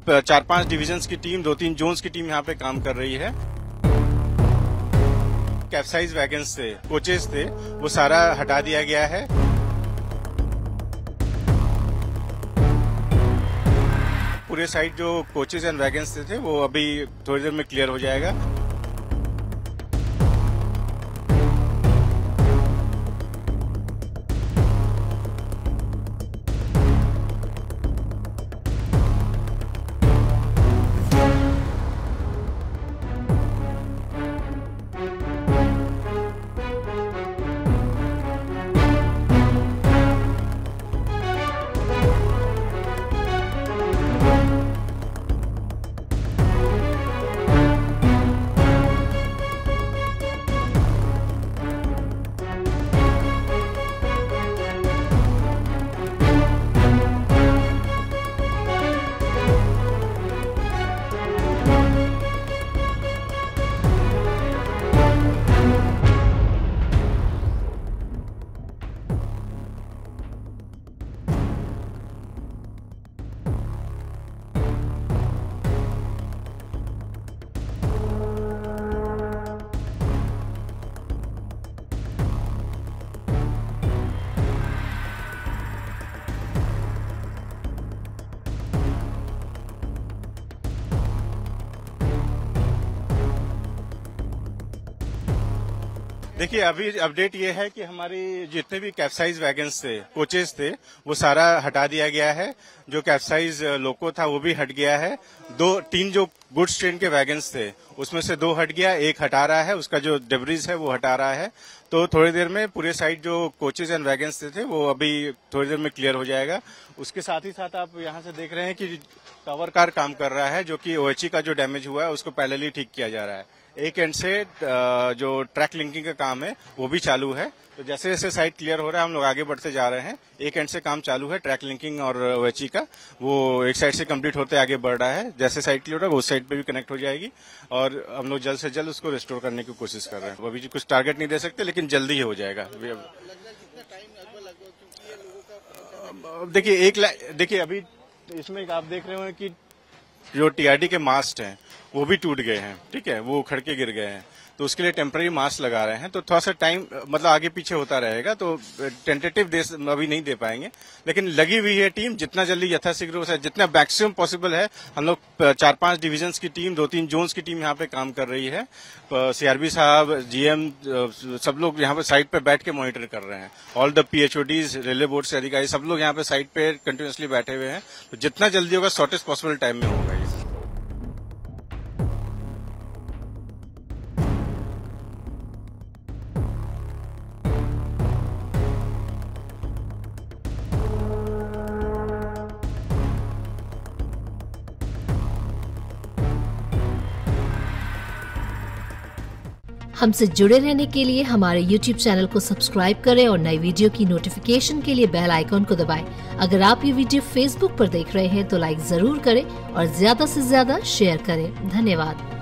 4-5 divisions की team, 2-3 Jones की team यहाँ पे काम कर रही है। कैप्साइज वैगन्स थे, कोचेस थे, वो सारा हटा दिया गया है। पूरे साइड जो कोचेस एंड वैगन्स थे वो अभी थोड़ी देर में क्लियर हो जाएगा। देखिए, अभी अपडेट ये है कि हमारी जितने भी कैप्साइज वैगन्स थे, कोचेस थे, वो सारा हटा दिया गया है। जो कैप्साइज लोको था वो भी हट गया है। 2-3 जो गुड्स ट्रेन के वैगन्स थे उसमें से 2 हट गया, 1 हटा रहा है, उसका जो डेब्रिज है वो हटा रहा है। तो थोड़ी देर में पूरे साइड जो कोचेज एंड वैगन्स थे वो अभी थोड़ी देर में क्लियर हो जाएगा। उसके साथ ही साथ आप यहाँ से देख रहे हैं कि टॉवर कार काम कर रहा है, जो कि ओएचई का जो डैमेज हुआ है उसको पैरेलली ठीक किया जा रहा है। एक एंड से जो ट्रैक लिंकिंग का काम है वो भी चालू है। तो जैसे जैसे साइड क्लियर हो रहा है हम लोग आगे बढ़ते जा रहे हैं। एक एंड से काम चालू है ट्रैक लिंकिंग और ओएचई का, वो एक साइड से कंप्लीट होते आगे बढ़ रहा है। जैसे साइड क्लियर होगा उस साइड पे भी कनेक्ट हो जाएगी और हम लोग जल्द से जल्द उसको रिस्टोर करने की कोशिश कर रहे हैं। अभी कुछ टारगेट नहीं दे सकते, लेकिन जल्दी ही हो जाएगा। देखिए अभी इसमें आप देख रहे हो कि जो टीआरडी के मास्ट हैं वो भी टूट गए हैं, ठीक है, वो उखड़ के गिर गए हैं। तो उसके लिए टेम्पररी मास्क लगा रहे हैं। तो थोड़ा सा टाइम मतलब आगे पीछे होता रहेगा, तो टेंटेटिव अभी नहीं दे पाएंगे, लेकिन लगी हुई है टीम। जितना जल्दी यथाशीघ्र हो सके, जितना मैक्सिमम पॉसिबल है, हम लोग 4-5 डिविजन्स की टीम, 2-3 जोन्स की टीम यहाँ पे काम कर रही है। सीआरबी साहब, जीएम, सब लोग यहाँ पे साइट पे बैठ के मॉनिटर कर रहे हैं। All the PHODs, railway board से अधिकारी, सब लोग यहाँ पे साइट पे कंटिन्यूसली बैठे हुए हैं। तो जितना जल्दी होगा शॉर्टेस्ट पॉसिबल टाइम में होगा। हमसे जुड़े रहने के लिए हमारे YouTube चैनल को सब्सक्राइब करें और नई वीडियो की नोटिफिकेशन के लिए बेल आइकॉन को दबाएं। अगर आप ये वीडियो Facebook पर देख रहे हैं तो लाइक जरूर करें और ज्यादा से ज्यादा शेयर करें। धन्यवाद।